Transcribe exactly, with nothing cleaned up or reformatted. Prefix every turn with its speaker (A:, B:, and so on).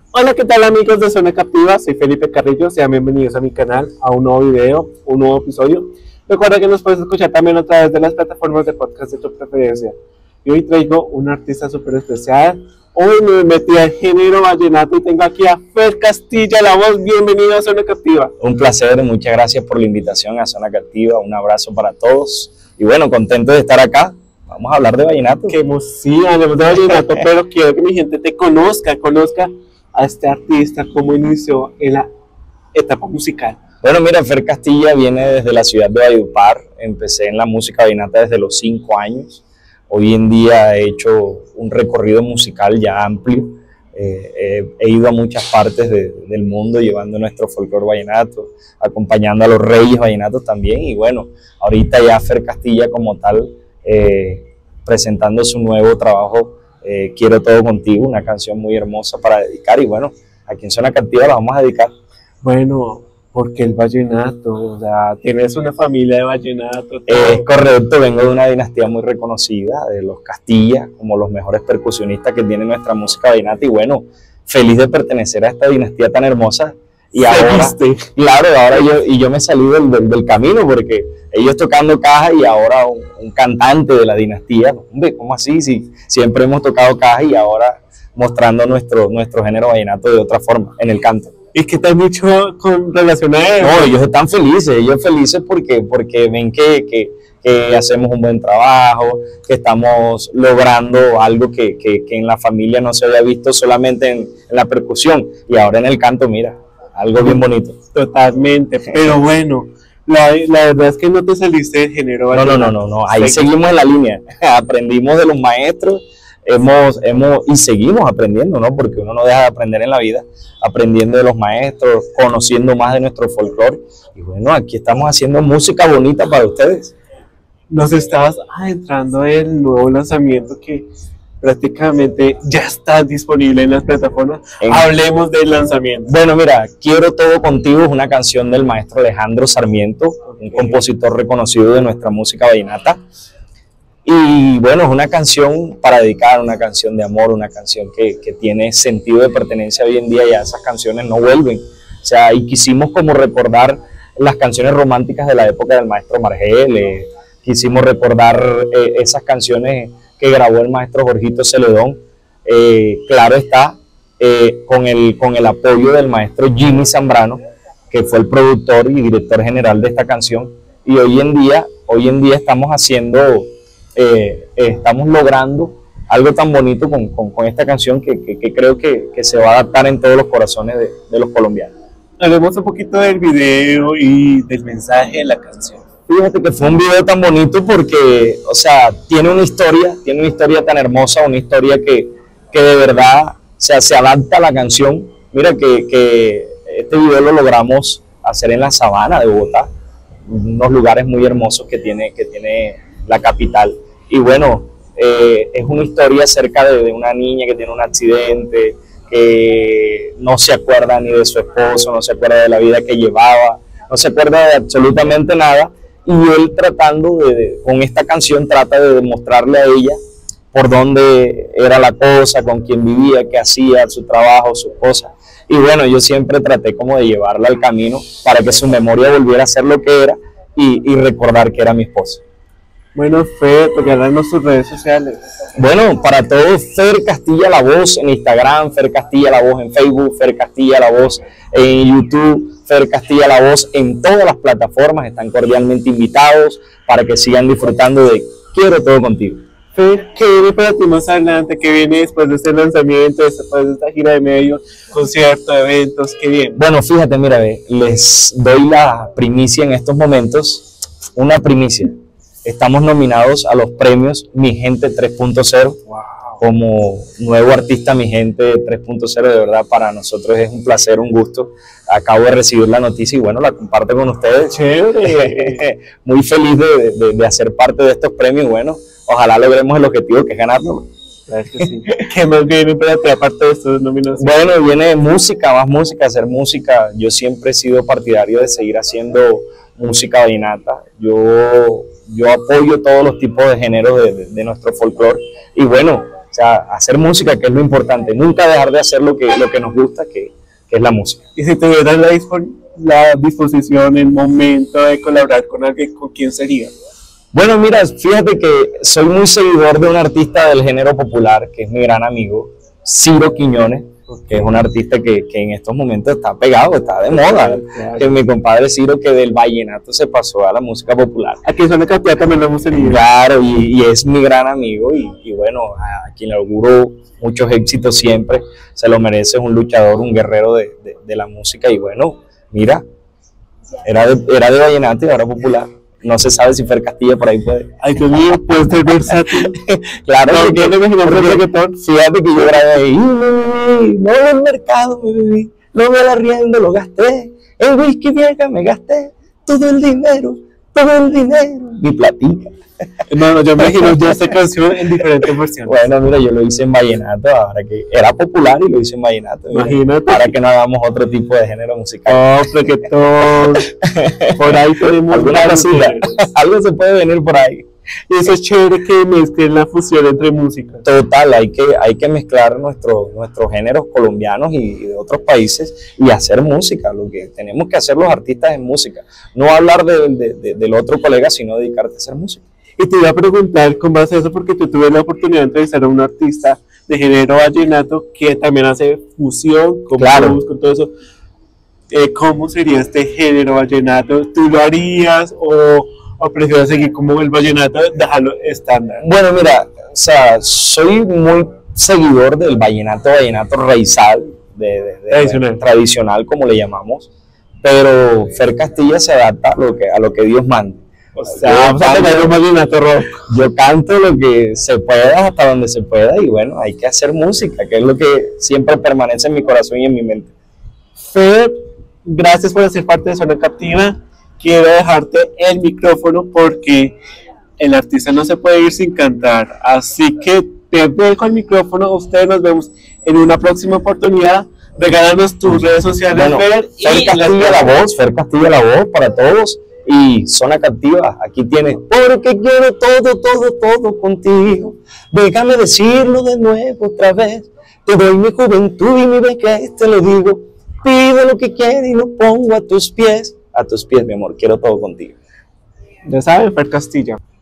A: Hola, ¿qué tal amigos de Zona Captiva? Soy Felipe Carrillo, sean bienvenidos a mi canal, a un nuevo video, un nuevo episodio. Recuerda que nos puedes escuchar también a través de las plataformas de podcast de tu preferencia. Y hoy traigo un artista súper especial. Hoy me metí al género vallenato y tengo aquí a Fer Castilla, la voz. Bienvenido a Zona Captiva.
B: Un placer, muchas gracias por la invitación a Zona Captiva, un abrazo para todos. Y bueno, contento de estar acá. Vamos a hablar de vallenato.
A: Que emoción, hablemos de vallenato, pero quiero que mi gente te conozca, conozca a este artista, cómo inició en la etapa musical.
B: Bueno, mira, Fer Castilla viene desde la ciudad de Valledupar. Empecé en la música vallenata desde los cinco años. Hoy en día he hecho un recorrido musical ya amplio. Eh, eh, he ido a muchas partes de, del mundo llevando nuestro folclore vallenato, acompañando a los reyes vallenatos también. Y bueno, ahorita ya Fer Castilla como tal, eh, presentando su nuevo trabajo, eh, Quiero Todo Contigo, una canción muy hermosa para dedicar. Y bueno, aquí en Zona Captiva la vamos a dedicar.
A: Bueno, porque el vallenato, o sea, tienes una familia de vallenato.
B: Eh, es correcto, vengo de una dinastía muy reconocida, de los Castilla, como los mejores percusionistas que tiene nuestra música vallenata. Y bueno, feliz de pertenecer a esta dinastía tan hermosa. Y ahora, claro, ahora yo, y yo me salí del, del, del camino porque ellos tocando caja y ahora un, un cantante de la dinastía. Hombre, ¿cómo así? Si siempre hemos tocado caja y ahora mostrando nuestro, nuestro género vallenato de otra forma, en el canto.
A: ¿Y qué te han dicho con relación a eso?
B: No, ellos están felices, ellos felices porque, porque ven que, que, que hacemos un buen trabajo, que estamos logrando algo que, que, que en la familia no se había visto solamente en, en la percusión y ahora en el canto, mira, algo bien bonito.
A: Totalmente, pero bueno, la, la verdad es que no te saliste del género.
B: No, no, no, no, no, ahí seguimos en la línea, aprendimos de los maestros. Hemos, hemos y seguimos aprendiendo, ¿no? Porque uno no deja de aprender en la vida, aprendiendo de los maestros, conociendo más de nuestro folclore. Y bueno, aquí estamos haciendo música bonita para ustedes.
A: Nos estabas adentrando en el nuevo lanzamiento que prácticamente ya está disponible en las plataformas. En... Hablemos del lanzamiento.
B: Bueno, mira, Quiero Todo Contigo es una canción del maestro Alejandro Sarmiento, okay, un compositor reconocido de nuestra música vallenata. Y bueno, es una canción para dedicar, una canción de amor, una canción que, que tiene sentido de pertenencia hoy en día. Ya esas canciones no vuelven. O sea, y quisimos como recordar las canciones románticas de la época del maestro Margel, eh, quisimos recordar eh, esas canciones que grabó el maestro Jorgito Celedón. Eh, claro está, eh, con, el, con el apoyo del maestro Jimmy Zambrano, que fue el productor y director general de esta canción. Y hoy en día, hoy en día estamos haciendo... Eh, eh, estamos logrando algo tan bonito con, con, con esta canción que, que, que creo que, que se va a adaptar en todos los corazones de, de los colombianos.
A: Hablemos un poquito del video y del mensaje de la canción.
B: Fíjate que fue un video tan bonito porque, o sea, tiene una historia, tiene una historia tan hermosa, una historia que, que de verdad, o sea, se adapta a la canción. Mira que, que este video lo logramos hacer en la sabana de Bogotá, unos lugares muy hermosos que tiene, que tiene la capital. Y bueno, eh, es una historia acerca de, de una niña que tiene un accidente, que no se acuerda ni de su esposo, no se acuerda de la vida que llevaba, no se acuerda de absolutamente nada, y él tratando de, de con esta canción trata de demostrarle a ella por dónde era la cosa, con quién vivía, qué hacía, su trabajo, sus cosas. Y bueno, yo siempre traté como de llevarla al camino para que su memoria volviera a ser lo que era y, y recordar que era mi esposa.
A: Bueno, Fer, regalarnos sus redes sociales.
B: Bueno, para todos, Fer Castilla La Voz en Instagram, Fer Castilla La Voz en Facebook, Fer Castilla La Voz en YouTube, Fer Castilla La Voz en todas las plataformas. Están cordialmente invitados para que sigan disfrutando de Quiero Todo Contigo.
A: Fer, ¿qué viene para ti más adelante? ¿Qué viene después de este lanzamiento, después de esta gira de medios, conciertos, eventos? ¿Qué viene?
B: Bueno, fíjate, mira, les doy la primicia en estos momentos, una primicia. Estamos nominados a los premios Mi Gente tres punto cero. Wow. Como nuevo artista Mi Gente tres punto cero, de verdad para nosotros es un placer, un gusto. Acabo de recibir la noticia y bueno, la comparto con ustedes.
A: Chévere.
B: Muy feliz de, de, de hacer parte de estos premios. Bueno, ojalá logremos el objetivo que es ganarlo.
A: Claro que sí. ¿Qué más viene para ti aparte de estos nominaciones?
B: Bueno, viene música, más música, hacer música. Yo siempre he sido partidario de seguir haciendo música vallenata. Yo, yo apoyo todos los tipos de géneros de, de, de nuestro folclore. Y bueno, sea, hacer música, que es lo importante, nunca dejar de hacer lo que, lo que nos gusta, que, que es la música.
A: Y si tuvieras la, dispo la disposición, el momento de colaborar con alguien, ¿con quién sería?
B: Bueno, mira, fíjate que soy muy seguidor de un artista del género popular, que es mi gran amigo, Ciro Quiñones, que es un artista que, que en estos momentos está pegado, está de moda.
A: Claro.
B: Que mi compadre Ciro, que del vallenato se pasó a la música popular.
A: Aquí en Zona Capilla también lo hemos tenido.
B: Claro, y, y es mi gran amigo, y, y bueno, a quien le auguro muchos éxitos siempre, se lo merece, es un luchador, un guerrero de, de, de la música, y bueno, mira, era de, era de vallenato y ahora popular. No se sabe si Fer Castilla por ahí puede.
A: Ay, Dios mío, puede ser versátil.
B: Claro,
A: No,
B: porque,
A: yo no me imagino
B: porque,
A: el reggaetón.
B: fíjate que yo grabé ahí, no del mercado me bebí, no me la riendo, lo gasté, el whisky vieja me gasté, todo el dinero, todo el dinero, mi platica.
A: No, no, yo me imagino ya esta canción en diferentes versiones.
B: Bueno, mira, yo lo hice en vallenato, ahora que era popular y lo hice en vallenato. Mira,
A: Imagínate.
B: para que no hagamos otro tipo de género musical.
A: Oh, reggaetón. Por ahí tenemos
B: Alguna
A: varios
B: cosita,
A: géneros.
B: algo se puede venir por ahí.
A: Y eso es chévere que mezclen la fusión entre música.
B: Total, hay que, hay que mezclar nuestro, nuestros géneros colombianos y, y de otros países y hacer música. Lo que tenemos que hacer los artistas es música. No hablar de, de, de, del otro colega, sino dedicarte a hacer música.
A: Y te iba a preguntar con base a eso, porque tú tuve la oportunidad de entrevistar a un artista de género vallenato que también hace fusión con
B: Claro.
A: blues, con todo eso. Eh, ¿Cómo sería este género vallenato? ¿Tú lo harías o, o prefieres seguir como el vallenato, dejarlo estándar?
B: Bueno, mira, o sea, soy muy seguidor del vallenato, vallenato raizal, de, de, de,
A: Tradicional.
B: tradicional, como le llamamos, pero Fer Castilla se adapta a lo que, a lo que Dios manda.
A: O sea, vamos a tener un vallenato rock.
B: Yo canto lo que se pueda hasta donde se pueda y bueno, hay que hacer música, que es lo que siempre permanece en mi corazón y en mi mente.
A: Fer, gracias por ser parte de Zona Captiva. Quiero dejarte el micrófono porque el artista no se puede ir sin cantar. Así que te dejo el micrófono. Ustedes nos vemos en una próxima oportunidad. Regálanos tus redes sociales,
B: Bueno,
A: Fer,
B: Fer
A: y las
B: Castilla la voz, Fer Castilla la voz para todos y Zona Captiva, aquí tienes, porque quiero todo, todo, todo contigo, déjame decirlo de nuevo otra vez, te doy mi juventud y mi vejez, te lo digo, pide lo que quieres y lo pongo a tus pies, a tus pies mi amor, quiero todo contigo.
A: Ya saben, Fer Castilla.